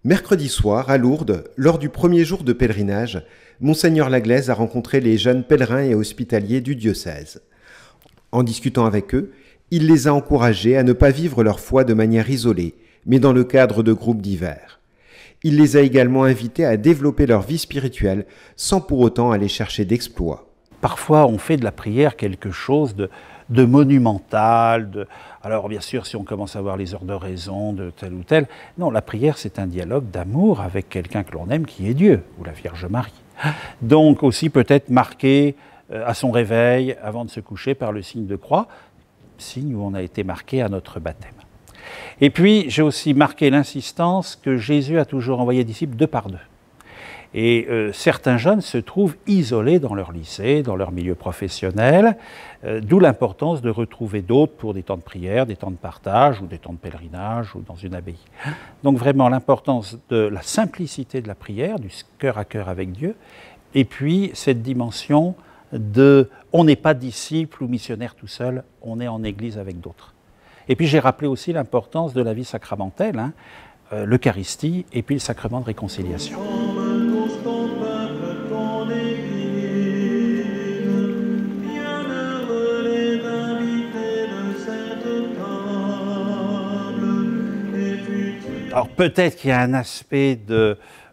Mercredi soir, à Lourdes, lors du premier jour de pèlerinage, Monseigneur Laglaise a rencontré les jeunes pèlerins et hospitaliers du diocèse. En discutant avec eux, il les a encouragés à ne pas vivre leur foi de manière isolée, mais dans le cadre de groupes divers. Il les a également invités à développer leur vie spirituelle sans pour autant aller chercher d'exploits. Parfois, on fait de la prière quelque chose de monumental. Alors, bien sûr, si on commence à voir les heures de raison de tel ou tel, non, la prière, c'est un dialogue d'amour avec quelqu'un que l'on aime, qui est Dieu, ou la Vierge Marie. Donc, aussi peut-être marqué à son réveil, avant de se coucher, par le signe de croix, signe où on a été marqué à notre baptême. Et puis, j'ai aussi marqué l'insistance que Jésus a toujours envoyé des disciples deux par deux. Et certains jeunes se trouvent isolés dans leur lycée, dans leur milieu professionnel, d'où l'importance de retrouver d'autres pour des temps de prière, des temps de partage, ou des temps de pèlerinage, ou dans une abbaye. Donc vraiment l'importance de la simplicité de la prière, du cœur à cœur avec Dieu, et puis cette dimension de « on n'est pas disciple ou missionnaire tout seul, on est en église avec d'autres ». Et puis j'ai rappelé aussi l'importance de la vie sacramentelle, l'Eucharistie, et puis le sacrement de réconciliation. Alors peut-être qu'il y a un aspect de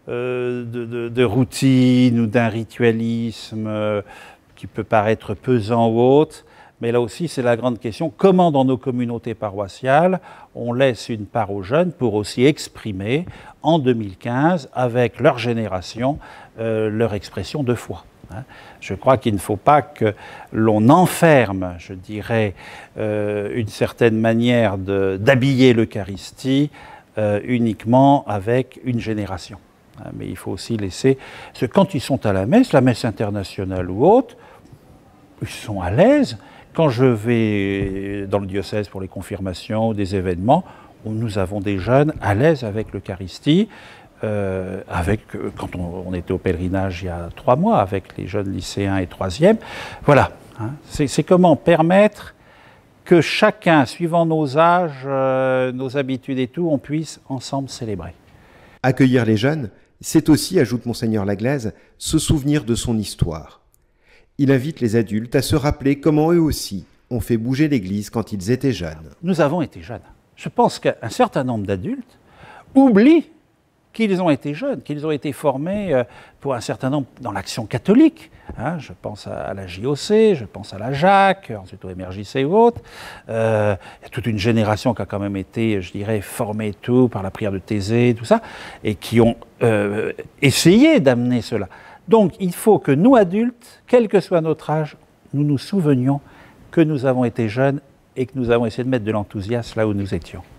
routine ou d'un ritualisme qui peut paraître pesant ou autre, mais là aussi c'est la grande question, comment dans nos communautés paroissiales on laisse une part aux jeunes pour aussi exprimer en 2015 avec leur génération leur expression de foi. Je crois qu'il ne faut pas que l'on enferme, je dirais, une certaine manière d'habiller l'Eucharistie uniquement avec une génération. Mais il faut aussi laisser... Parce que quand ils sont à la messe internationale ou autre, ils sont à l'aise. Quand je vais dans le diocèse pour les confirmations, des événements, nous avons des jeunes à l'aise avec l'Eucharistie, quand on était au pèlerinage il y a 3 mois, avec les jeunes lycéens et 3e. Voilà, c'est comment permettre que chacun, suivant nos âges, nos habitudes et tout, on puisse ensemble célébrer. Accueillir les jeunes, c'est aussi, ajoute Monseigneur Laglaise, se souvenir de son histoire. Il invite les adultes à se rappeler comment eux aussi ont fait bouger l'Église quand ils étaient jeunes. Nous avons été jeunes. Je pense qu'un certain nombre d'adultes oublient qu'ils ont été jeunes, qu'ils ont été formés pour un certain nombre dans l'action catholique. Je pense à la JOC, je pense à la Jacques, ensuite au MRJC ou autres. Il y a toute une génération qui a quand même été, je dirais, formée tout par la prière de Thésée, tout ça, et qui ont essayé d'amener cela. Donc il faut que nous, adultes, quel que soit notre âge, nous nous souvenions que nous avons été jeunes et que nous avons essayé de mettre de l'enthousiasme là où nous étions.